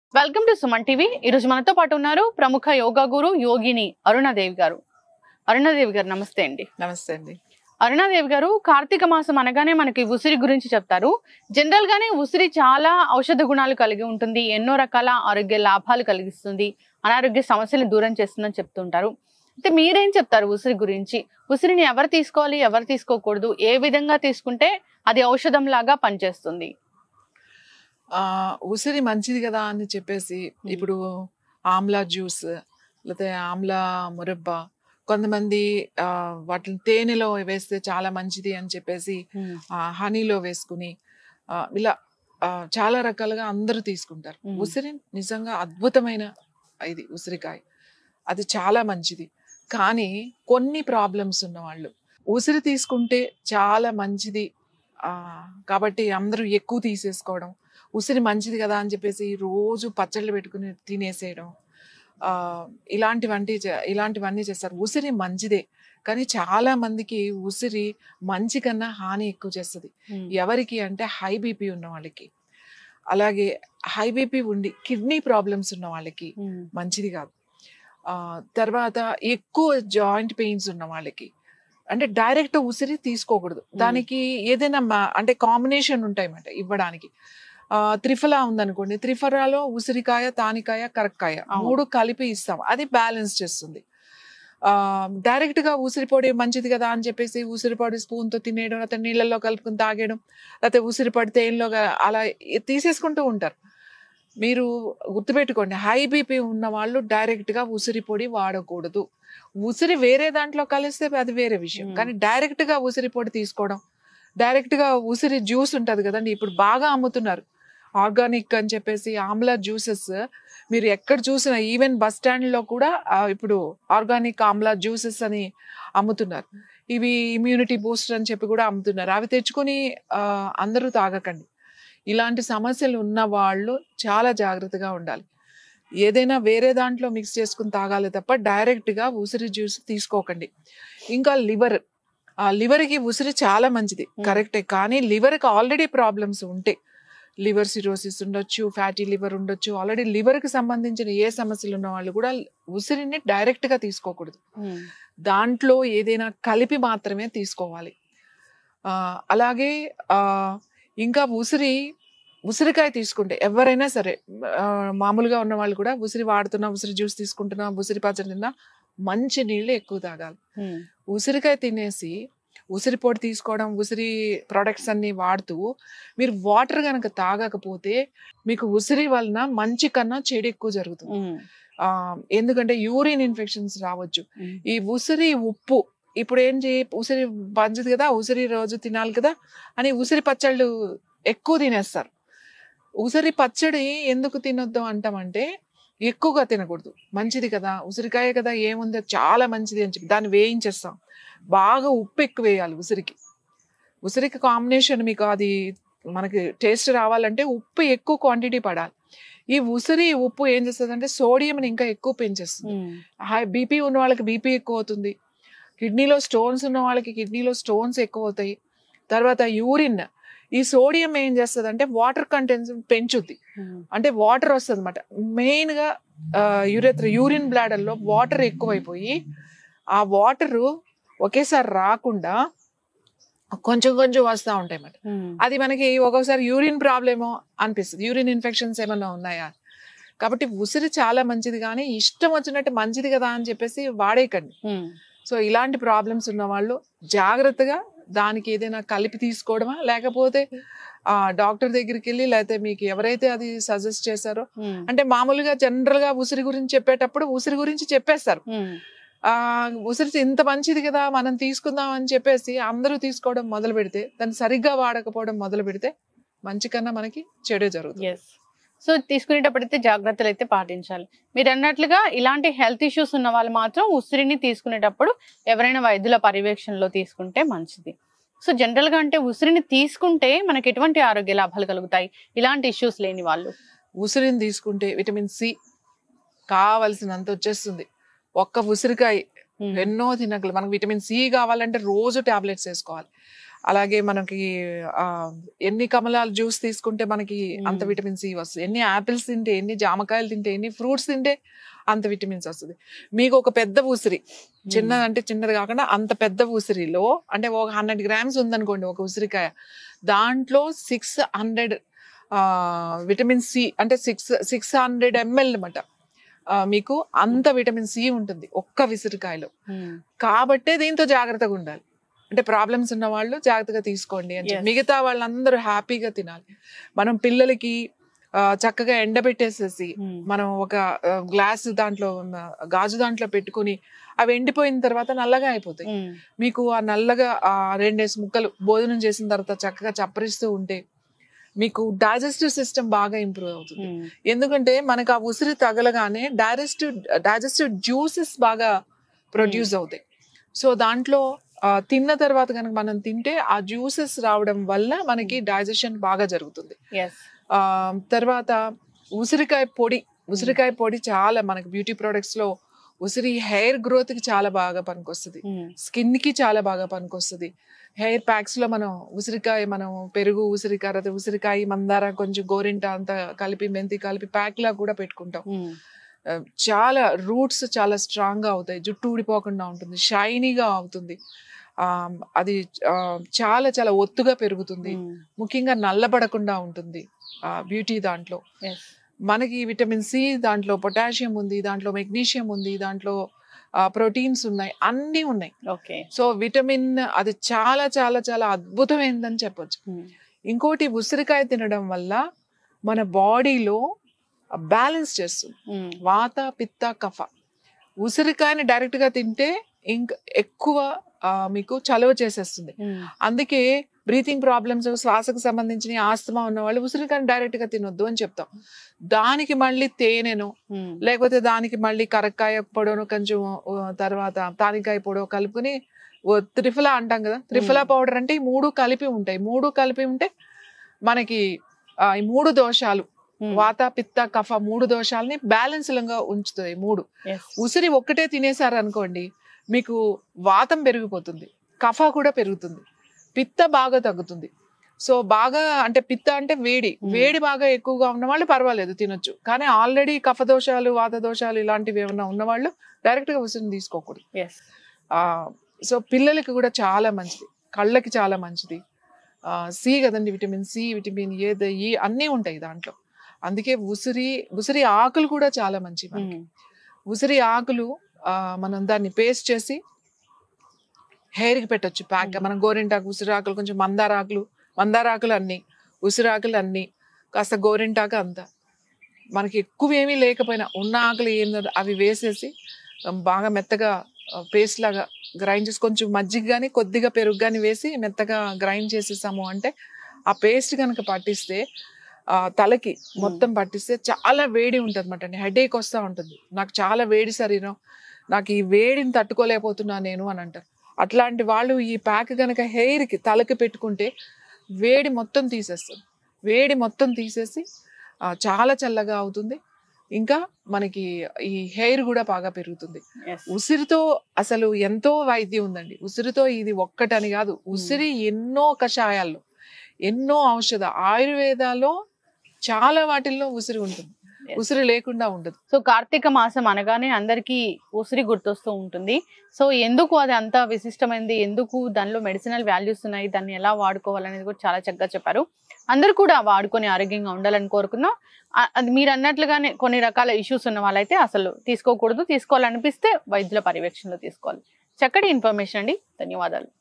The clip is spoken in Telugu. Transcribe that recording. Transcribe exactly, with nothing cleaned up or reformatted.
Welcome to Suman TV. ఈ రోజు మనతో పాటు ఉన్నారు ప్రముఖ యోగా గురు యోగిని అరుణాదేవి గారు. అరుణాదేవి గారు నమస్తే అండి. నమస్తే అండి. అరుణాదేవి గారు, కార్తీక మాసం అనగానే మనకి ఉసిరి గురించి చెప్తారు. జనరల్ గానే ఉసిరి చాలా ఔషధ గుణాలు కలిగి ఉంటుంది, ఎన్నో రకాల ఆరోగ్య లాభాలు కలిగిస్తుంది, అనారోగ్య సమస్యలను దూరం చేస్తుందని చెప్తుంటారు. అయితే మీరేం చెప్తారు ఉసిరి గురించి? ఉసిరిని ఎవరు తీసుకోవాలి, ఎవరు తీసుకోకూడదు, ఏ విధంగా తీసుకుంటే అది ఔషధం లాగా పనిచేస్తుంది? ఆ ఉసిరి మంచిది కదా అని చెప్పేసి ఇప్పుడు ఆమ్లా జ్యూస్ లేకపోతే ఆమ్లా మురబ్బా, కొంతమంది ఆ వాటిని తేనెలో వేస్తే చాలా మంచిది అని చెప్పేసి ఆ హనీలో వేసుకుని ఆ ఇలా ఆ చాలా రకాలుగా అందరూ తీసుకుంటారు. ఉసిరి నిజంగా అద్భుతమైన ఇది ఉసిరికాయ, అది చాలా మంచిది. కానీ కొన్ని ప్రాబ్లమ్స్ ఉన్న వాళ్ళు ఉసిరి తీసుకుంటే చాలా మంచిది ఆ కాబట్టి అందరూ ఎక్కువ తీసేసుకోవడం, ఉసిరి మంచిది కదా అని చెప్పేసి రోజు పచ్చళ్ళు పెట్టుకుని తినేసేయడం, ఆ ఇలాంటివంటి ఇలాంటివన్నీ చేస్తారు. ఉసిరి మంచిదే, కానీ చాలా మందికి ఉసిరి మంచి కన్నా హాని ఎక్కువ చేస్తుంది. ఎవరికి అంటే హై బీపీ ఉన్న వాళ్ళకి, అలాగే హై బీపీ ఉండి కిడ్నీ ప్రాబ్లమ్స్ ఉన్న వాళ్ళకి మంచిది కాదు. ఆ తర్వాత ఎక్కువ జాయింట్ పెయిన్స్ ఉన్న వాళ్ళకి అంటే డైరెక్ట్ ఉసిరి తీసుకోకూడదు. దానికి ఏదైనా అంటే కాంబినేషన్ ఉంటాయన్నమాట ఇవ్వడానికి. ఆ త్రిఫలా ఉందనుకోండి, త్రిఫలాలో ఉసిరికాయ, తానికాయ, కరక్కాయ మూడు కలిపి ఇస్తాం, అది బ్యాలెన్స్ చేస్తుంది. ఆ డైరెక్ట్ గా ఉసిరి పొడి మంచిది కదా అని చెప్పేసి ఉసిరి పొడి స్పూన్ తో తినేయడం, లేకపోతే నీళ్ళల్లో కలుపుకుని తాగేయడం, లేకపోతే ఉసిరి పొడి తేనెలో అలా తీసేసుకుంటూ ఉంటారు. మీరు గుర్తుపెట్టుకోండి, హై బీపీ ఉన్న వాళ్ళు డైరెక్ట్ గా ఉసిరి పొడి వాడకూడదు. ఉసిరి వేరే దాంట్లో కలిస్తే అది వేరే విషయం, కానీ డైరెక్ట్ గా ఉసిరి పొడి తీసుకోవడం, డైరెక్ట్ గా ఉసిరి జ్యూస్ ఉంటది కదండి, ఇప్పుడు బాగా అమ్ముతున్నారు ఆర్గానిక్ అని చెప్పేసి ఆమ్లా జ్యూసెస్. మీరు ఎక్కడ చూసినా ఈవెన్ బస్ స్టాండ్ లో కూడా ఇప్పుడు ఆర్గానిక్ ఆమ్లా జ్యూసెస్ అని అమ్ముతున్నారు. ఇవి ఇమ్యూనిటీ బూస్టర్ అని చెప్పి కూడా అమ్ముతున్నారు. అవి తెచ్చుకొని ఆ అందరూ తాగకండి. ఇలాంటి సమస్యలు ఉన్న వాళ్ళు చాలా జాగ్రత్తగా ఉండాలి. ఏదైనా వేరే దాంట్లో మిక్స్ చేసుకుని తాగాలి తప్ప డైరెక్ట్ గా ఉసిరి జ్యూస్ తీసుకోకండి. ఇంకా లివర్, ఆ లివర్కి ఉసిరి చాలా మంచిది కరెక్టే, కానీ లివర్కి ఆల్రెడీ ప్రాబ్లమ్స్ ఉంటే, లివర్ సిరోసిస్ ఉండొచ్చు, ఫ్యాటీ లివర్ ఉండొచ్చు, ఆల్రెడీ లివర్కి సంబంధించిన ఏ సమస్యలు ఉన్న వాళ్ళు కూడా ఉసిరిని డైరెక్ట్ గా తీసుకోకూడదు. దాంట్లో ఏదైనా కలిపి మాత్రమే తీసుకోవాలి. ఆ అలాగే ఆ ఇంకా ఉసిరి ఉసిరికాయ తీసుకుంటే ఎవరైనా సరే, మామూలుగా ఉన్న వాళ్ళు కూడా ఉసిరి వాడుతున్నా, ఉసిరి జ్యూస్ తీసుకుంటున్నా, ఉసిరి పచ్చడి తిన్నా మంచి నీళ్ళు ఎక్కువ తాగాలి. ఉసిరికాయ తినేసి ఉసిరి పొడి తీసుకోవడం, ఉసిరి ప్రొడక్ట్స్ అన్ని వాడుతూ మీరు వాటర్ కనుక తాగకపోతే మీకు ఉసిరి వలన మంచి కన్నా చెడు ఎక్కువ జరుగుతుంది. ఆ ఎందుకంటే యూరిన్ ఇన్ఫెక్షన్స్ రావచ్చు. ఈ ఉసిరి ఉప్పు ఇప్పుడు ఏం చేయ, ఉసిరి మంచిది కదా, ఉసిరి రోజు తినాలి కదా అని ఉసిరి పచ్చళ్ళు ఎక్కువ తినేస్తారు. ఉసిరి పచ్చడి ఎందుకు తినొద్దు అంటామంటే, ఎక్కువగా తినకూడదు. మంచిది కదా, ఉసిరికాయ కదా, ఏముంది చాలా మంచిది అని చెప్పి దాన్ని వేయించేస్తాం. బాగా ఉప్పు ఎక్కువ వేయాలి ఉసిరికి. ఉసిరికి కాంబినేషన్ మీకు అది మనకి టేస్ట్ రావాలంటే ఉప్పు ఎక్కువ క్వాంటిటీ పడాలి. ఈ ఉసిరి ఉప్పు ఏం చేస్తుంది అంటే సోడియంని ఇంకా ఎక్కువ పెంచేస్తుంది. హై బీపీ ఉన్న వాళ్ళకి బీపీ ఎక్కువ అవుతుంది, కిడ్నీలో స్టోన్స్ ఉన్న వాళ్ళకి కిడ్నీలో స్టోన్స్ ఎక్కువ అవుతాయి. తర్వాత యూరిన్, ఈ సోడియం ఏం చేస్తుంది అంటే వాటర్ కంటెంట్స్ పెంచుద్ది, అంటే వాటర్ వస్తుంది అనమాట. మెయిన్ గా యూరెత్ర యూరిన్ బ్లాడర్ లో వాటర్ ఎక్కువైపోయి ఆ వాటర్ ఒకేసారి రాకుండా కొంచెం కొంచెం వస్తూ ఉంటాయి అన్నమాట. అది మనకి ఒక్కొక్కసారి యూరిన్ ప్రాబ్లమో అనిపిస్తుంది, యూరిన్ ఇన్ఫెక్షన్స్ ఏమన్నా ఉన్నాయా. కాబట్టి ఉసిరి చాలా మంచిది, కానీ ఇష్టం వచ్చినట్టు మంచిది కదా అని చెప్పేసి వాడేయకండి. సో ఇలాంటి ప్రాబ్లమ్స్ ఉన్న వాళ్ళు జాగ్రత్తగా దానికి ఏదైనా కలిపి తీసుకోవడమా, లేకపోతే ఆ డాక్టర్ దగ్గరికి వెళ్ళి, లేకపోతే మీకు ఎవరైతే అది సజెస్ట్ చేశారో, అంటే మామూలుగా జనరల్ గా ఉసిరి గురించి చెప్పేటప్పుడు ఉసిరి గురించి చెప్పేస్తారు. ఆ ఉసిరి ఇంత మంచిది కదా మనం తీసుకుందాం అని చెప్పేసి అందరూ తీసుకోవడం మొదలు పెడితే, దాన్ని సరిగ్గా వాడకపోవడం మొదలు పెడితే మంచి కన్నా మనకి చెడే జరుగుతుంది. సో తీసుకునేటప్పుడైతే జాగ్రత్తలు అయితే పాటించాలి. మీరు అన్నట్లుగా ఇలాంటి హెల్త్ ఇష్యూస్ ఉన్న వాళ్ళు మాత్రం ఉసిరిని తీసుకునేటప్పుడు ఎవరైనా వైద్యుల పర్యవేక్షణలో తీసుకుంటే మంచిది. సో జనరల్ గా అంటే ఉసిరిని తీసుకుంటే మనకి ఎటువంటి ఆరోగ్య లాభాలు కలుగుతాయి ఇలాంటి ఇష్యూస్ లేని వాళ్ళు? ఉసిరిని తీసుకుంటే విటమిన్ సి కావలసినంత వచ్చేస్తుంది. ఒక్క ఉసిరికాయ ఎన్నో తినగలరు. మనకు విటమిన్ సి కావాలంటే రోజు టాబ్లెట్స్ వేసుకోవాలి. అలాగే మనకి ఆ ఎన్ని కమలాల జ్యూస్ తీసుకుంటే మనకి అంత మ్మ్. విటమిన్ సి వస్తుంది, ఎన్ని యాపిల్స్ తింటే, ఎన్ని జామకాయలు తింటే, ఎన్ని ఫ్రూట్స్ తింటే అంత విటమిన్స్ వస్తుంది. మీకు ఒక పెద్ద ఉసిరి, చిన్నది అంటే చిన్నది కాకుండా అంత పెద్ద ఉసిరిలో అంటే ఒక హండ్రెడ్ గ్రామ్స్ ఉందనుకోండి ఒక ఉసిరికాయ, దాంట్లో సిక్స్ హండ్రెడ్ ఆ విటమిన్ సి అంటే సిక్స్ సిక్స్ హండ్రెడ్ ఎంఎల్ అనమాట. మీకు అంత విటమిన్ సి ఉంటుంది ఒక్క ఉసిరికాయలో. మ్మ్. కాబట్టే దీంతో జాగ్రత్తగా ఉండాలి. అంటే ప్రాబ్లమ్స్ ఉన్న వాళ్ళు జాగ్రత్తగా తీసుకోండి అని చెప్పి, Yes. మిగతా వాళ్ళందరూ హ్యాపీగా తినాలి. మనం పిల్లలకి ఆ, చక్కగా ఎండబెట్టేసేసి మ్మ్. మనం ఒక గ్లాస్ దాంట్లో ఉన్న గాజు దాంట్లో పెట్టుకుని అవి ఎండిపోయిన తర్వాత నల్లగా అయిపోతాయి. మ్మ్. మీకు ఆ నల్లగా ఆ రెండేసి ముక్కలు భోజనం చేసిన తర్వాత చక్కగా చప్పరిస్తూ ఉంటే మీకు డైజెస్టివ్ సిస్టమ్ బాగా ఇంప్రూవ్ అవుతుంది. మ్మ్. ఎందుకంటే మనకు ఆ ఉసిరి తగలగానే డైజెస్టివ్ డైజెస్టివ్ జ్యూసెస్ బాగా ప్రొడ్యూస్ అవుతాయి. సో దాంట్లో ఆ, తిన్న తర్వాత కనుక మనం తింటే ఆ జ్యూసెస్ రావడం వల్ల మనకి డైజెషన్ బాగా జరుగుతుంది. Yes. ఆ తర్వాత ఉసిరికాయ పొడి, ఉసిరికాయ పొడి చాలా మనకి బ్యూటీ ప్రొడక్ట్స్ లో ఉసిరి హెయిర్ గ్రోత్ కి చాలా బాగా పనికొస్తుంది, మ్మ్. స్కిన్ కి చాలా బాగా పనికొస్తుంది. హెయిర్ ప్యాక్స్ లో మనం ఉసిరికాయ, మనం పెరుగు ఉసిరికాయ, తర్వాత ఉసిరికాయ మందార కొంచెం గోరింట అంతా కలిపి మెంతి కలిపి ప్యాక్ లా కూడా పెట్టుకుంటాం. మ్మ్. ఆ, చాలా రూట్స్ చాలా స్ట్రాంగ్ గా అవుతాయి, జుట్టు ఊడిపోకుండా ఉంటుంది, షైనీగా అవుతుంది. ఆ అది ఆ, చాలా చాలా ఒత్తుగా పెరుగుతుంది, మ్మ్. ముఖ్యంగా నల్లబడకుండా ఉంటుంది. ఆ బ్యూటీ దాంట్లో Yes. మనకి విటమిన్ సి, దాంట్లో పొటాషియం ఉంది, దాంట్లో మెగ్నీషియం ఉంది, దాంట్లో ప్రోటీన్స్ ఉన్నాయి, అన్నీ ఉన్నాయి. Okay. సో విటమిన్ అది చాలా చాలా చాలా అద్భుతమైందని చెప్పొచ్చు. మ్మ్. ఇంకోటి ఉసిరికాయ తినడం వల్ల మన బాడీలో బ్యాలెన్స్ చేస్తుంది, మ్మ్. వాత పిత్త కఫ. ఉసిరికాయని డైరెక్ట్ గా తింటే ఇంక ఎక్కువ ఆ, మీకు చలువ చేసేస్తుంది. మ్మ్. అందుకే బ్రీతింగ్ ప్రాబ్లమ్స్, శ్వాసకు సంబంధించిన ఆస్తమా ఉన్న వాళ్ళు ఉసిరికాయని డైరెక్ట్ గా తినొద్దు అని చెప్తాం. దానికి మళ్ళీ తేనెను, మ్మ్. లేకపోతే దానికి మళ్ళీ కరక్కాయ పొడవును కొంచెం ఆ, తర్వాత తానికాయ పొడవు కలుపుకొని ఓ త్రిఫలా అంటాం కదా, త్రిఫలా పౌడర్ అంటే ఈ మూడు కలిపి ఉంటాయి. మూడు కలిపి ఉంటే మనకి ఆ, ఈ మూడు దోషాలు, మ్మ్. వాత పిత్త కఫ మూడు దోషాలని బ్యాలెన్స్ గా ఉంచుతాయి మూడు. Yes. ఉసిరి ఒక్కటే తినేసారు అనుకోండి, మీకు వాతం పెరిగిపోతుంది, కఫ కూడా పెరుగుతుంది, పిత్త బాగా తగ్గుతుంది. సో బాగా అంటే పిత్త అంటే వేడి, వేడి బాగా ఎక్కువగా ఉన్న వాళ్ళు పర్వాలేదు తినొచ్చు. కానీ ఆల్రెడీ కఫ దోషాలు, వాత దోషాలు ఇలాంటివి ఏమైనా ఉన్నవాళ్ళు డైరెక్ట్ గా ఉసిరిని తీసుకోకూడదు. Yes. ఆ సో పిల్లలకి కూడా చాలా మంచిది, కళ్ళకి చాలా మంచిది. ఆ సి కదండి, vitamin C, vitamin A, D ఈ అన్నీ ఉంటాయి దాంట్లో. అందుకే ఉసిరి ఉసిరి ఆకులు కూడా చాలా మంచివి మనకి. మ్మ్. ఉసిరి ఆకులు ఆ, మనం దాన్ని పేస్ట్ చేసి హెయిర్కి పెట్టొచ్చు ప్యాక్. మనం గోరింటాకు, ఉసిరాకులు, కొంచెం మందారాకులు, మందారాకులు అన్ని, ఉసిరాకులు అన్ని, కాస్త గోరింటాకు అంతా, మనకి ఎక్కువ ఏమీ లేకపోయినా ఉన్న ఆకులు ఏందో అవి వేసేసి బాగా మెత్తగా పేస్ట్ లాగా గ్రైండ్ చేసి, కొంచెం మజ్జిగ కానీ కొద్దిగా పెరుగు కానీ వేసి మెత్తగా గ్రైండ్ చేసేసాము అంటే ఆ పేస్ట్ కనుక పట్టిస్తే ఆ తలకి మొత్తం పట్టిస్తే చాలా వేడి ఉంటుంది అనమాట. హెడేక్ వస్తూ ఉంటుంది, నాకు చాలా వేడి శరీరం, నాకు ఈ వేడిని తట్టుకోలేకపోతున్నా నేను అని అంటారు. అట్లాంటి వాళ్ళు ఈ ప్యాక్ కనుక హెయిర్కి తలకి పెట్టుకుంటే వేడి మొత్తం తీసేస్తుంది, వేడి మొత్తం తీసేసి ఆ, చాలా చల్లగా అవుతుంది. ఇంకా మనకి ఈ హెయిర్ కూడా బాగా పెరుగుతుంది. Yes. ఉసిరితో అసలు ఎంతో వైద్యం ఉందండి. ఉసిరితో ఇది ఒక్కటని కాదు, ఉసిరి ఎన్నో కషాయాల్లో, ఎన్నో ఔషధ ఆయుర్వేదాల్లో చాలా వాటిల్లో ఉసిరి ఉంటుంది, Yes. ఉసిరి లేకుండా ఉండదు. సో కార్తీక మాసం అనగానే అందరికీ ఉసిరి గుర్తొస్తూ ఉంటుంది. సో ఎందుకు అది అంత విశిష్టమైనది, ఎందుకు దానిలో మెడిసినల్ వాల్యూస్ ఉన్నాయి, దాన్ని ఎలా వాడుకోవాలనేది కూడా చాలా చక్కగా చెప్పారు. అందరూ కూడా వాడుకొని ఆరోగ్యంగా ఉండాలని కోరుకుందాం. ఆ- అది మీరు అన్నట్లుగానే కొన్ని రకాల ఇష్యూస్ ఉన్న వాళ్ళైతే అసలు తీసుకోకూడదు, తీసుకోవాలనిపిస్తే వైద్యుల పర్యవేక్షణలో తీసుకోవాలి. చక్కటి ఇన్ఫర్మేషన్ అండి, ధన్యవాదాలు.